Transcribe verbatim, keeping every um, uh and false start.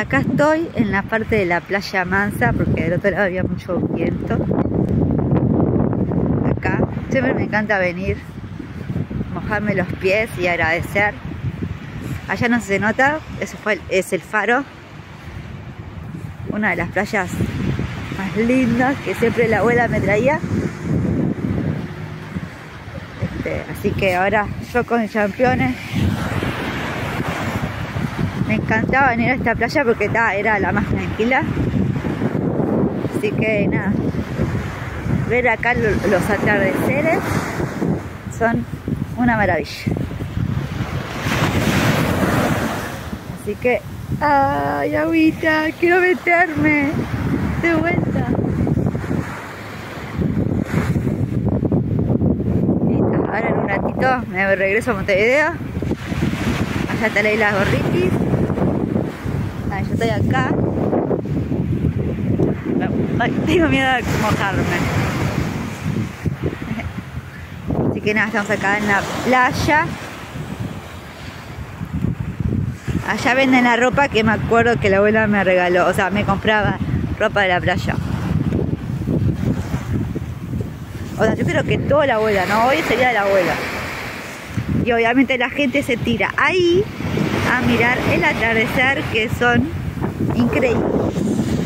Acá estoy en la parte de la playa Mansa, porque del otro lado había mucho viento. Acá siempre me encanta venir, mojarme los pies y agradecer. Allá no se nota, eso fue el, es el Faro, una de las playas más lindas que siempre la abuela me traía. Este, así que ahora yo con campeones. Me encantaba venir a esta playa porque ta, era la más tranquila. Así que nada, ver acá lo, los atardeceres son una maravilla. Así que, ay, agüita, quiero meterme de vuelta. Listo, ahora en un ratito me regreso a Montevideo. Allá está la isla Gorritis. Ah, yo estoy acá. Ay, tengo miedo de mojarme. Así que nada, estamos acá en la playa. Allá venden la ropa que me acuerdo que la abuela me regaló. O sea, me compraba ropa de la playa. O sea, yo creo que toda la abuela, ¿no? Hoy sería de la abuela. Y obviamente la gente se tira ahí a mirar el atardecer, que son increíbles.